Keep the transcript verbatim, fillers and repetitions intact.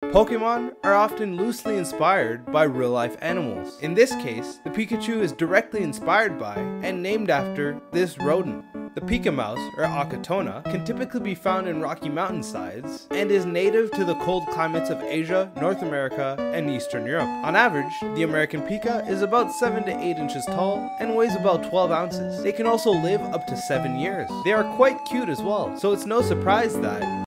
Pokemon are often loosely inspired by real-life animals. In this case, the Pikachu is directly inspired by and named after this rodent. The Pika mouse, or Akatona, can typically be found in rocky mountainsides and is native to the cold climates of Asia, North America, and Eastern Europe. On average, the American Pika is about seven to eight inches tall and weighs about twelve ounces. They can also live up to seven years. They are quite cute as well, so it's no surprise that